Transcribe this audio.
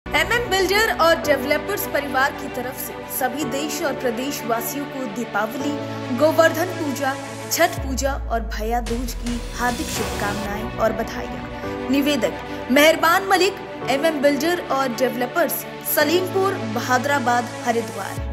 MM builder और developers परिवार की तरफ से सभी देश और प्रदेश वासियों को दीपावली, गोवर्धन पूजा, छठ पूजा और भैया दूज की हार्दिक शुभकामनाएं और बधाइयां। निवेदक मेहरबान मलिक, एमएम बिल्डर और डेवलपर्स, सलीमपुर, बहादुराबाद, हरिद्वार।